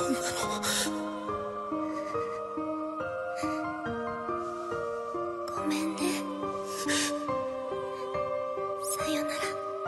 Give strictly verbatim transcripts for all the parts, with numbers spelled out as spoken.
ごめんね。さよなら。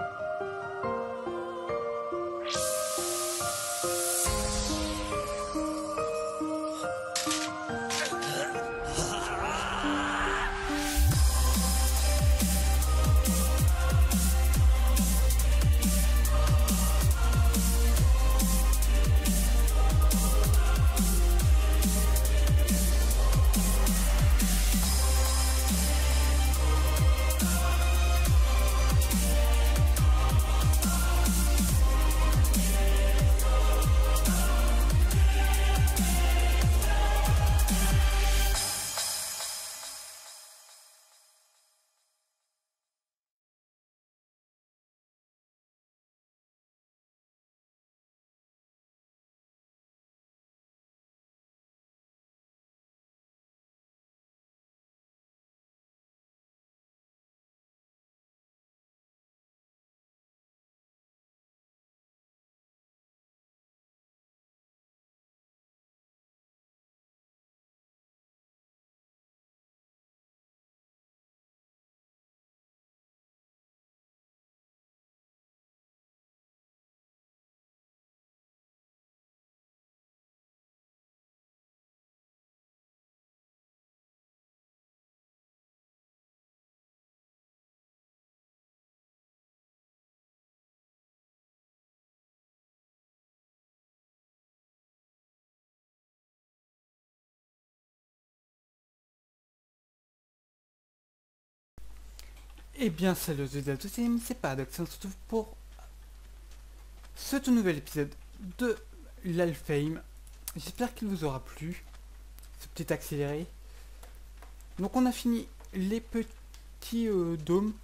Eh bien salut à tous, c'est Paradox, on se retrouve pour ce tout nouvel épisode de l'Alfheim. J'espère qu'il vous aura plu, ce petit accéléré. Donc on a fini les petits euh, dômes.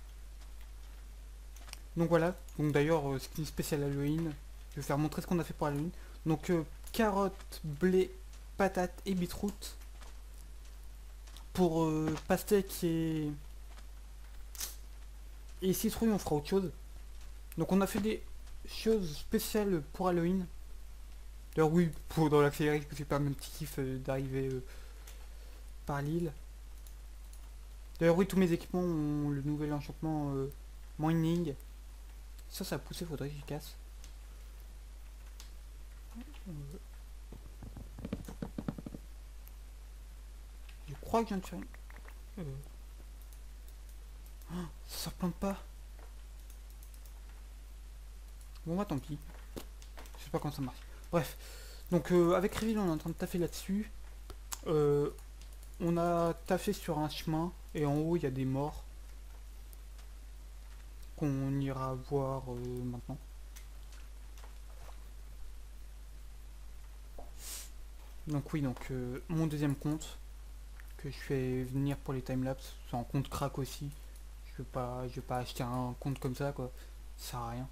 Donc voilà, donc d'ailleurs euh, skin spécial Halloween. Je vais faire montrer ce qu'on a fait pour Halloween. Donc euh, carottes, blé, patates et beetroot. Pour euh, pastèque et... Et citrouille, on fera autre chose. Donc on a fait des choses spéciales pour Halloween. D'ailleurs oui, pour dans l'accéléré, c'est pas un petit kiff euh, d'arriver euh, par l'île. D'ailleurs oui, tous mes équipements ont le nouvel enchantement euh, mining. Ça, ça a poussé, faudrait que j'y casse. Euh, Je crois que je viens de faire une... Euh... Oh, ça se replante pas. Bon bah tant pis. Je sais pas comment ça marche. Bref. Donc euh, avec Réville on est en train de taffer là-dessus. Euh, on a taffé sur un chemin. Et en haut il y a des morts. Qu'on ira voir euh, maintenant. Donc oui, donc euh, mon deuxième compte. Que je fais venir pour les timelapses. C'est un compte crack aussi. Je veux pas, je veux pas acheter un compte comme ça quoi. Ça sert à rien.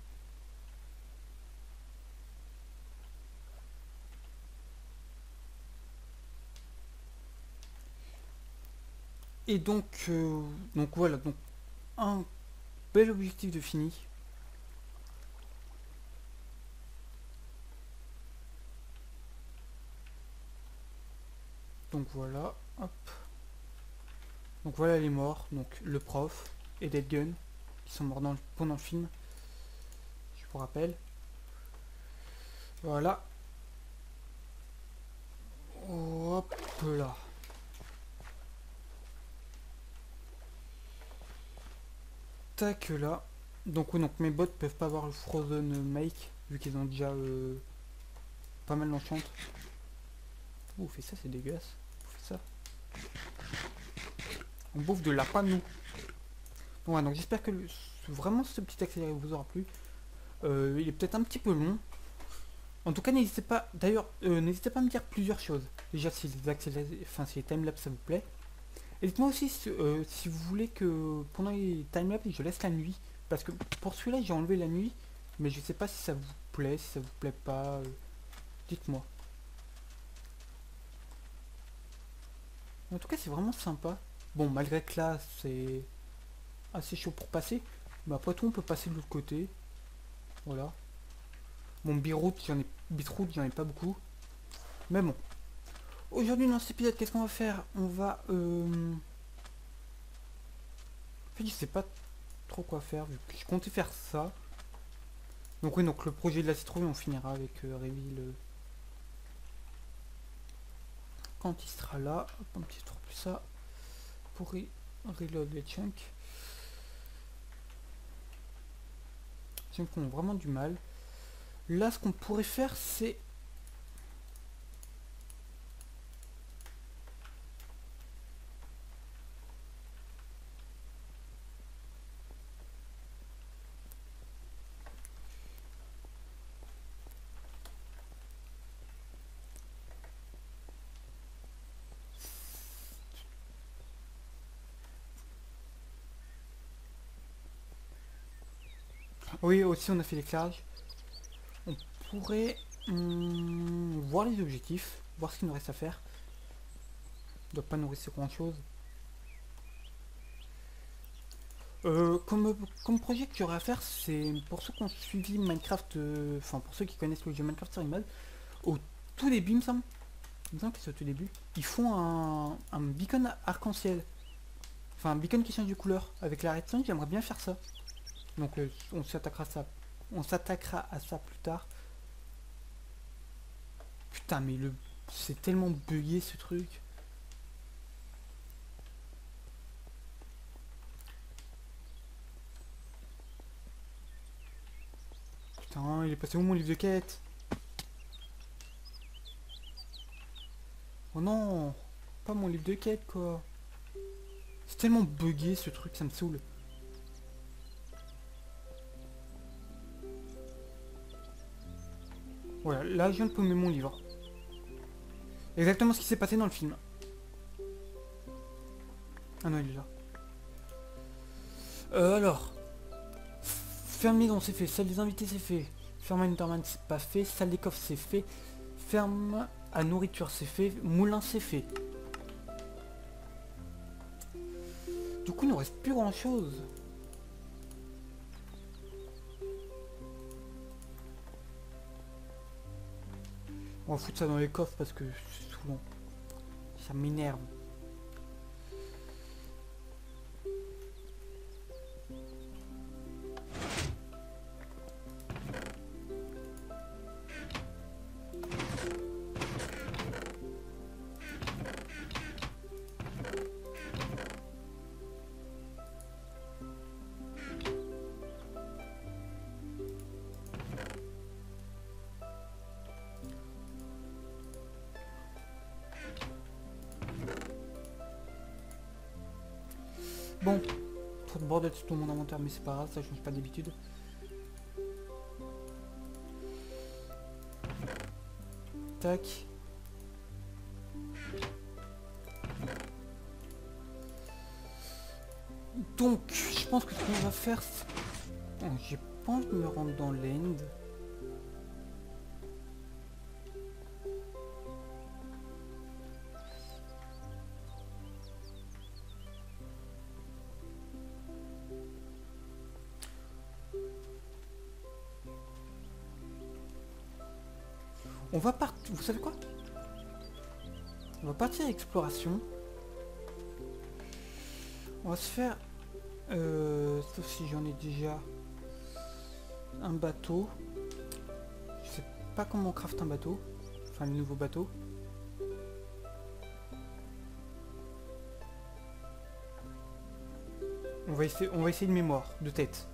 Et donc, euh, donc voilà, donc un bel objectif de fini. Donc voilà, hop. Donc voilà les morts, donc le prof et Dead Gun, qui sont morts dans le, pendant le film. Je vous rappelle. Voilà. Hop là. Tac là. Donc oui, donc mes bots peuvent pas avoir le Frozen Make, vu qu'ils ont déjà euh, pas mal d'enchant. Ouh, fait ça, c'est dégueulasse. On fait ça. On bouffe de lapin nous. Bon, ouais, donc j'espère que le, vraiment ce petit accéléré vous aura plu. Euh, il est peut-être un petit peu long. En tout cas, n'hésitez pas. D'ailleurs, euh, n'hésitez pas à me dire plusieurs choses. Déjà, si les accélérés, enfin si les timelapses ça vous plaît. Et dites-moi aussi si, euh, si vous voulez que pendant les timelapses je laisse la nuit. Parce que pour celui-là j'ai enlevé la nuit. Mais je sais pas si ça vous plaît, si ça vous plaît pas. Euh, dites-moi. En tout cas c'est vraiment sympa. Bon, malgré que là c'est assez chaud pour passer. Mais après tout on peut passer de l'autre côté. Voilà. Bon, beetroot j'en ai, beetroot, j'en ai pas beaucoup. Mais bon. Aujourd'hui dans cet épisode, qu'est-ce qu'on va faire? On va... Euh... En fait, je sais pas trop quoi faire, vu que je comptais faire ça. Donc oui, donc le projet de la citrouille, on finira avec euh, Reveal euh, quand il sera là. Hop, un petit tour plus ça pour re reload les chunks. Chunks ont vraiment du mal. Là, ce qu'on pourrait faire, c'est... Oui, aussi on a fait l'éclairage. On pourrait hum, voir les objectifs, voir ce qu'il nous reste à faire. Il ne doit pas nous rester grand chose. Euh, comme, comme projet que j'aurais à faire, c'est pour ceux qui ont suivi Minecraft, euh, enfin pour ceux qui connaissent le jeu Minecraft Story Mode, au tout début, il me semble, il me semble que c'est au tout début, ils font un, un beacon arc-en-ciel. Enfin un beacon qui change de couleur. Avec la redstone, j'aimerais bien faire ça. Donc euh, on s'attaquera à ça. On s'attaquera à ça plus tard. Putain mais le. C'est tellement bugué ce truc. Putain, il est passé où mon livre de quête? Oh non, pas mon livre de quête quoi. C'est tellement bugué ce truc, ça me saoule. Voilà, là je viens de paumer mon livre. Exactement ce qui s'est passé dans le film. Ah non, il est là. Euh, alors. Ferme maison, c'est fait. Salle des invités, c'est fait. Ferme à Enderman, c'est pas fait. Salle des coffres, c'est fait. Ferme à nourriture, c'est fait. Moulin, c'est fait. Du coup, il ne reste plus grand chose. On va foutre ça dans les coffres parce que c'est saoulant. Ça m'énerve. Bon, trop de bordel sur tout mon inventaire, mais c'est pas grave, ça change pas d'habitude. Tac. Donc, je pense que ce qu'on va faire, c'est... Oh, j'ai pas envie de me rendre dans l'end. On va partir... Vous savez quoi? On va partir à l'exploration. On va se faire... Euh, sauf si j'en ai déjà... Un bateau. Je sais pas comment on craft un bateau. Enfin, le nouveau bateau. On va essayer, on va essayer de mémoire, de tête.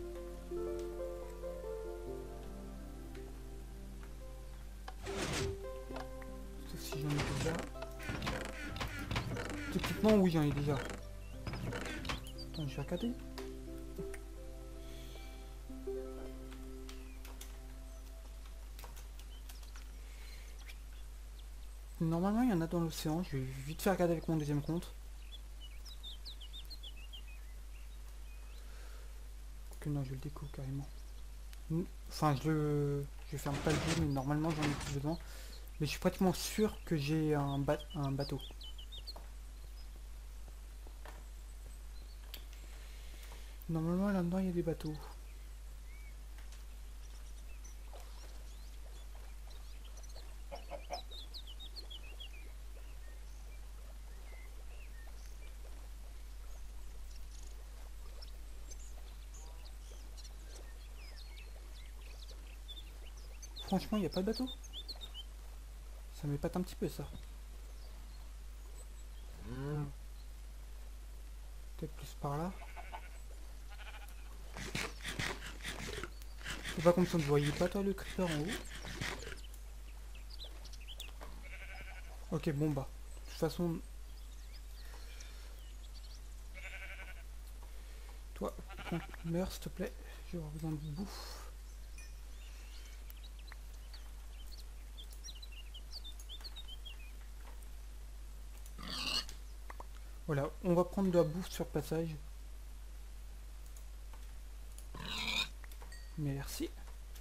Sauf si j'en ai déjà. Typiquement, oui, j'en ai déjà. Attends, je vais regarder. Normalement, il y en a dans l'océan. Je vais vite faire regarder avec mon deuxième compte. Que non, je le découvre carrément. Enfin, je le... Je ferme pas le jeu, mais normalement, j'en ai plus besoin. Mais je suis pratiquement sûr que j'ai un, ba un bateau. Normalement, là-dedans, il y a des bateaux. Franchement, il n'y a pas de bateau. Ça m'épate un petit peu ça. Peut-être plus par là. C'est pas comme si on ne voyait pas toi le creeper en haut. Ok, bon bah. De toute façon. Toi, meurs s'il te plaît. Je vais avoir besoin de bouffe. Voilà, on va prendre de la bouffe sur le passage. Merci.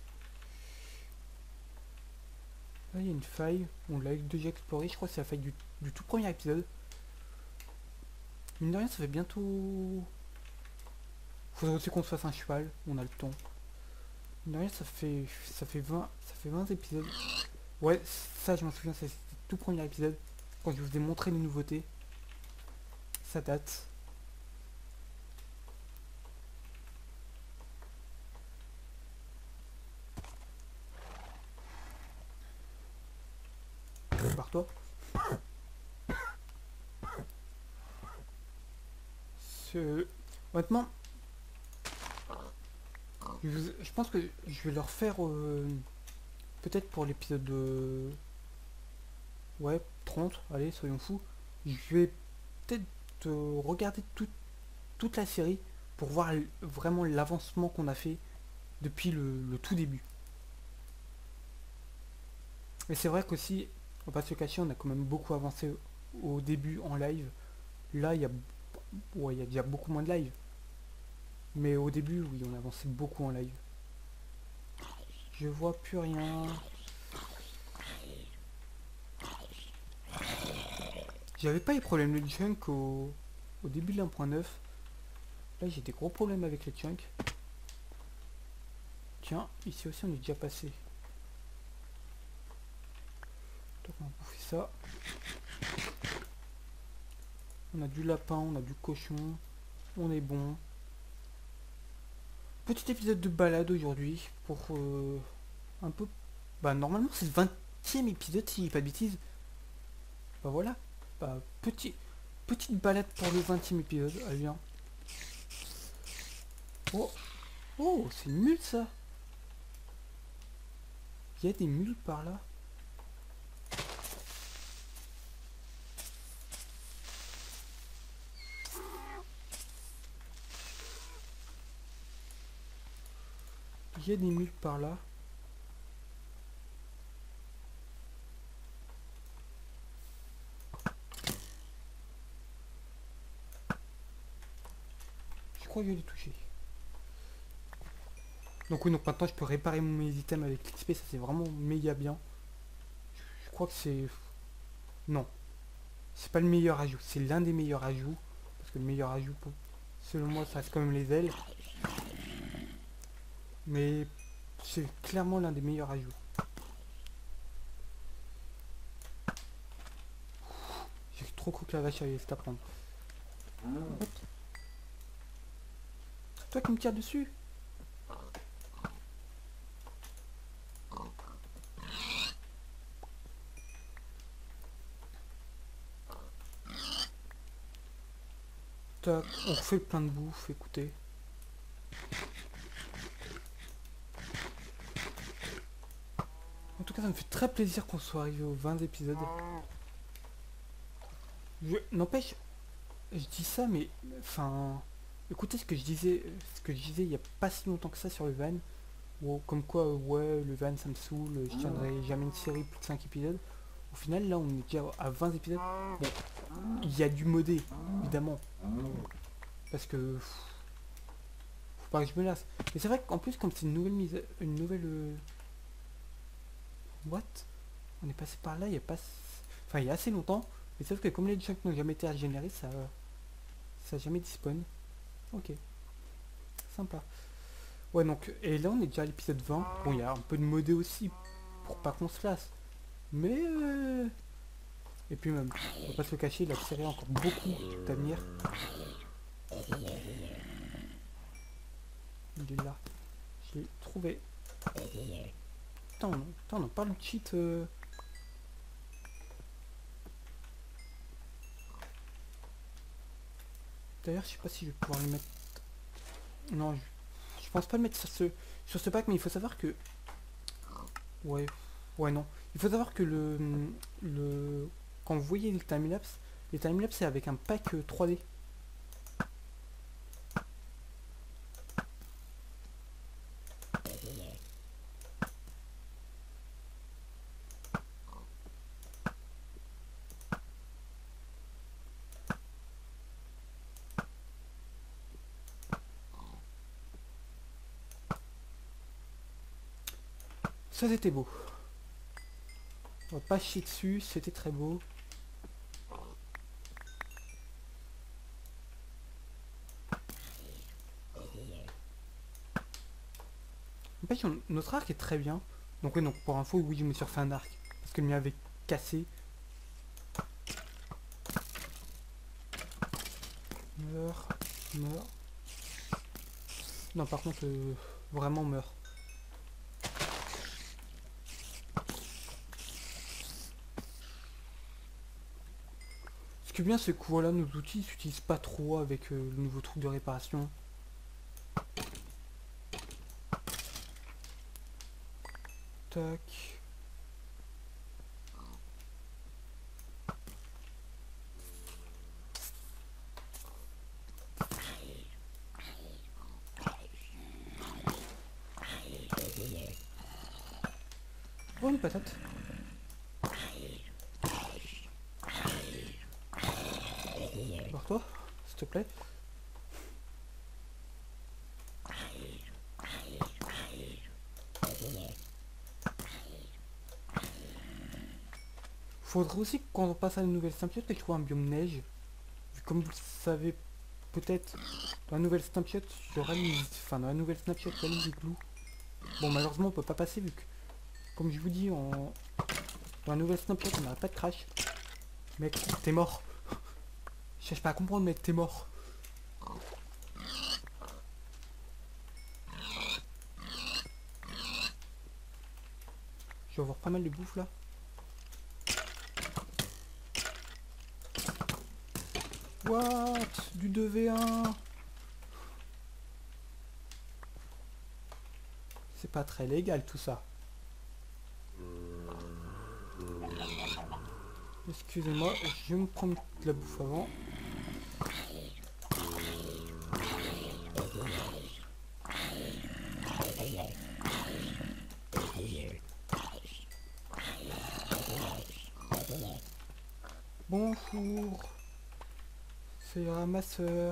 Là, il y a une faille. On l'a déjà exploré. Je crois que c'est la faille du, du tout premier épisode. Mine de rien, ça fait bientôt... Faudrait aussi qu'on se fasse un cheval. On a le temps. Mine de rien, ça fait, ça fait vingt, ça fait vingt épisodes. Ouais, ça, je m'en souviens, c'est le tout premier épisode. Quand je vous ai montré les nouveautés. Ça date. Par-toi. Ce... Honnêtement, je, vous- je pense que je vais leur faire euh, peut-être pour l'épisode de... Ouais, trente, allez, soyons fous. Je vais peut-être euh, regarder tout- toute la série pour voir l- vraiment l'avancement qu'on a fait depuis le, le tout début. Et c'est vrai qu'aussi, on va pas se le cacher, on a quand même beaucoup avancé au début en live. Là, il y a, ouais, il y a déjà beaucoup moins de live. Mais au début, oui, on avançait beaucoup en live. Je vois plus rien. J'avais pas les problèmes de chunk au, au début de l'un point neuf. Là, j'ai des gros problèmes avec les chunks. Tiens, ici aussi, on est déjà passé. Donc, on va bouffer ça. On a du lapin, on a du cochon. On est bon. Petit épisode de balade aujourd'hui pour euh, un peu... Bah normalement c'est le vingtième épisode si je dis pas de bêtises. Bah voilà. Bah petit... petite balade pour le vingtième épisode. Allez viens. Oh, oh c'est une mule ça. Il y a des mules par là. Il y a des mules par là. Je crois que je l'ai touché. Donc oui, donc maintenant je peux réparer mes items avec l'X P, ça c'est vraiment méga bien. Je crois que c'est... Non. C'est pas le meilleur ajout, c'est l'un des meilleurs ajouts. Parce que le meilleur ajout, pour... selon moi, ça reste quand même les ailes. Mais c'est clairement l'un des meilleurs ajouts. J'ai trop cru que la vache allait se prendre. C'est toi qui me tire dessus. Tac, on refait le plein de bouffe, écoutez. En tout cas, ça me fait très plaisir qu'on soit arrivé aux vingt épisodes. Je... N'empêche, je dis ça, mais... Enfin... Écoutez ce que je disais, ce que je disais il n'y a pas si longtemps que ça sur le van. Ou comme quoi, euh, ouais, le van ça me saoule, je tiendrai jamais une série plus de cinq épisodes. Au final, là, on est déjà à vingt épisodes. Bon, il y a du modé, évidemment. Parce que... Faut pas que je me lasse. Mais c'est vrai qu'en plus, comme c'est une nouvelle mise... Une nouvelle... euh, What? On est passé par là, il y a pas... Enfin, il y a assez longtemps. Mais sauf que comme les chunks n'ont jamais été régénérés, ça... Ça n'a jamais dispawn. Ok. Sympa. Ouais, donc... Et là, on est déjà à l'épisode vingt. Bon, il y a un peu de modé aussi. Pour pas qu'on se lasse. Mais... euh, Et puis même, on va pas se le cacher, la série a encore beaucoup d'avenir. Il est là. Je l'ai trouvé. putain, on, putain, on en parle de cheat. euh. D'ailleurs, je sais pas si je vais pouvoir le mettre. Non, je, je pense pas le mettre sur ce sur ce pack, mais il faut savoir que. Ouais, ouais non. Il faut savoir que le le quand vous voyez les timelapse, les timelapse c'est avec un pack euh, trois D. Ça c'était beau. On va pas chier dessus, c'était très beau. En fait, notre arc est très bien. Donc oui, donc pour info, oui, je me suis refait un arc. Parce que le mien avait cassé. Meurs, meurs. Non, par contre, euh, vraiment meurs. Ce qui est bien, c'est que voilà, nos outils s'utilisent pas trop avec euh, le nouveau truc de réparation. Tac. Oh, une patate. Barre-toi, s'il te plaît. Faudrait aussi que quand on passe à une nouvelle symbiote, que je trouve un biome neige. Comme vous le savez peut-être, dans la nouvelle snapshot, il y aura les... Enfin, dans la nouvelle snapshot, il y a les igloos. Bon, malheureusement, on peut pas passer vu que, comme je vous dis, en... dans la nouvelle snapshot, on n'arrête pas de crash. Mec, t'es mort. Je cherche pas à comprendre, mec, t'es mort. Je vais avoir pas mal de bouffe là. What? Du deux v un? C'est pas très légal tout ça. Excusez-moi, je vais me prendre de la bouffe avant. Bonjour. C'est un ramasseur.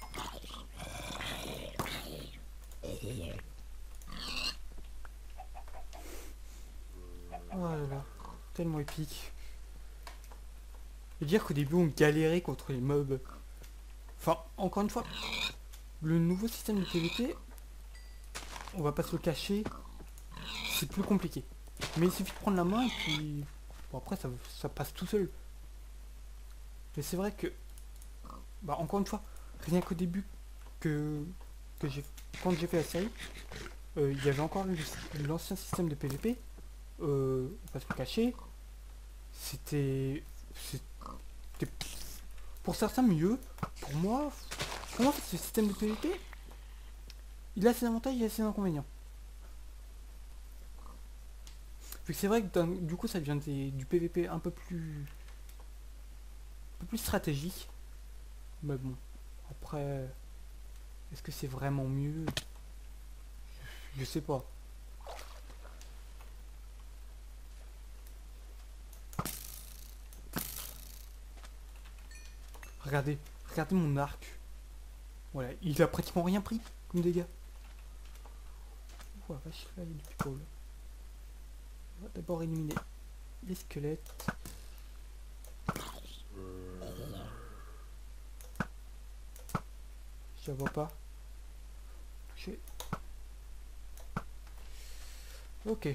Oh là là, tellement épique. Et dire qu'au début on galérait contre les mobs. Enfin, encore une fois, le nouveau système de P V P, on va pas se le cacher, c'est plus compliqué. Mais il suffit de prendre la main et puis... Bon après ça, ça passe tout seul. Mais c'est vrai que... Bah encore une fois, rien qu'au début que, que j'ai... Quand j'ai fait la série, euh, il y avait encore l'ancien système de P V P. Euh, on va pas se le cacher. C'était... C'était... Pour certains mieux. Pour moi... Pour moi ce système de P V P, il a ses avantages et ses inconvénients. Vu que c'est vrai que du coup ça devient des, du P V P un peu plus... Un peu plus stratégique. Mais bon, après... Est-ce que c'est vraiment mieux? Je, je sais pas. Regardez, regardez mon arc. Voilà, il a pratiquement rien pris comme dégâts. Oh la vache, là il y a du people. On va d'abord éliminer les squelettes. Je la vois pas. Touché. Ok.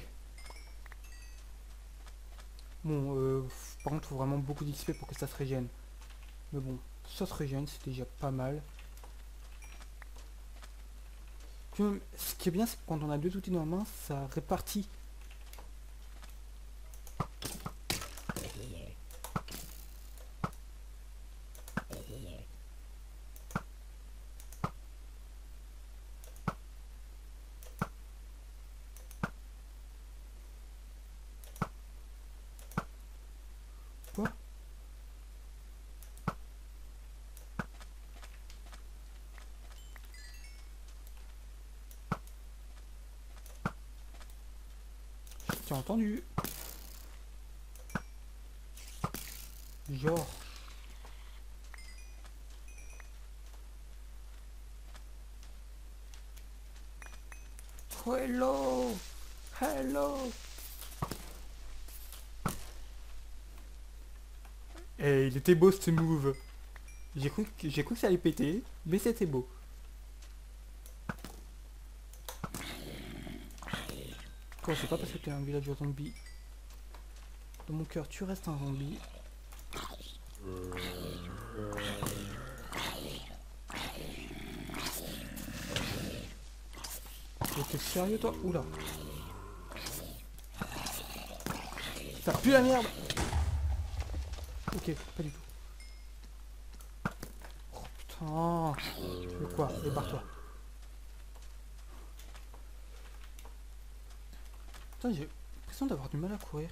Bon, euh, par contre, il faut vraiment beaucoup d'X P pour que ça se régène. Mais bon, ça se régène, c'est déjà pas mal. Puis, ce qui est bien, c'est que quand on a deux outils dans la main, ça répartit T'as entendu? Genre. Oh, hello! Hello! Eh, il était beau ce move. J'ai cru que j'ai cru que ça allait péter, mais c'était beau. Quoi, c'est pas parce que t'es un villageois zombie. Dans mon cœur, tu restes un zombie. T'es sérieux toi? Oula. Ça pue la merde. Ok, pas du tout. Oh putain. Tu veux quoi? Et barre-toi. Putain, j'ai l'impression d'avoir du mal à courir.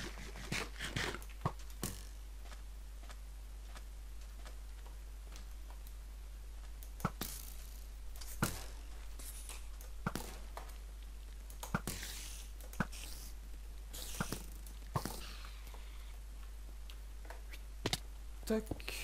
Tac.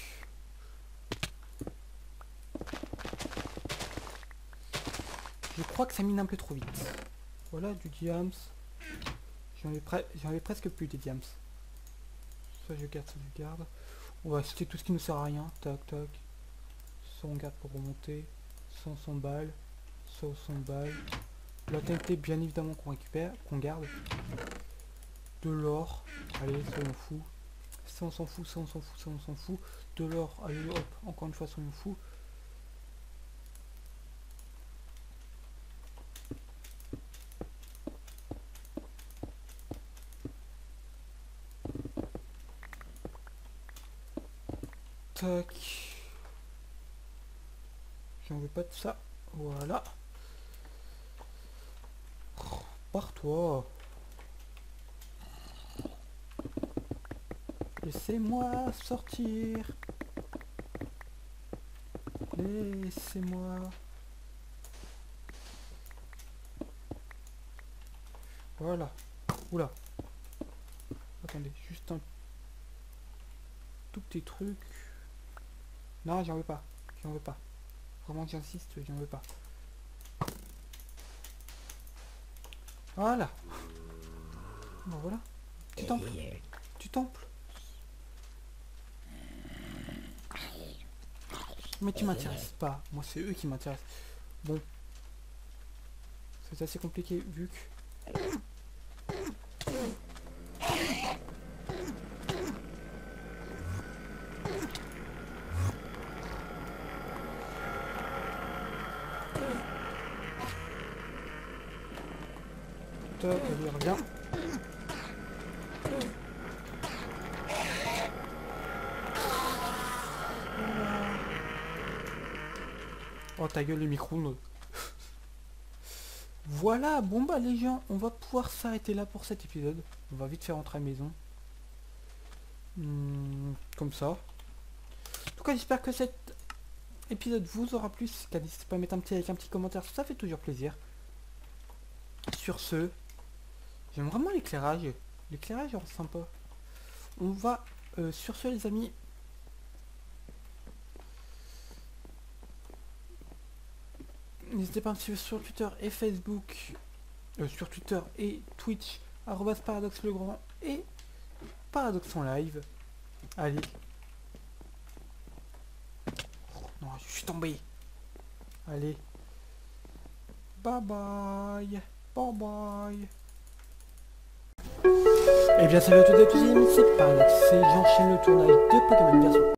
Je crois que ça mine un peu trop vite. Voilà, du diams. J'en ai, pre ai presque plus des diams. Ça je garde, ça je garde. On va acheter tout ce qui ne sert à rien. Tac, tac. Ça on garde pour remonter. Ça on s'emballe. Ça on s'emballe. La T N T bien évidemment qu'on récupère, qu'on garde. De l'or. Allez, ça on fout. Ça on s'en fout, ça on s'en fout, ça on s'en fout. De l'or, allez hop, encore une fois ça on fout. Tac. J'en veux pas de ça. Voilà. Oh, pars-toi. Laissez-moi sortir. Laissez-moi. Voilà. Oula. Attendez, juste un tout petit truc. Non, j'en veux pas. J'en veux pas. Vraiment, j'insiste, j'en veux pas. Voilà. Bon, voilà. Tu temples. Tu temples. Mais tu m'intéresses pas. Moi, c'est eux qui m'intéressent. Bon. C'est assez compliqué vu que... Top, allez, reviens. Oh ta gueule le micro. Non. Voilà, bon bah les gens, on va pouvoir s'arrêter là pour cet épisode. On va vite faire rentrer à la maison. Hum, comme ça. En tout cas, j'espère que cet épisode vous aura plu. N'hésitez pas à mettre un petit like, un petit commentaire, ça fait toujours plaisir. Sur ce, j'aime vraiment l'éclairage. L'éclairage est sympa. On va, euh, sur ce les amis... N'hésitez pas à me suivre sur Twitter et Facebook, euh, sur Twitter et Twitch, arobase paradoxe le grand et paradoxe en live. Allez. Non, je suis tombé. Allez. Bye bye. Bye bye. Et bien salut à toutes et à tous les amis, c'est Paradoxe, j'enchaîne le tournage de Pokémon perso.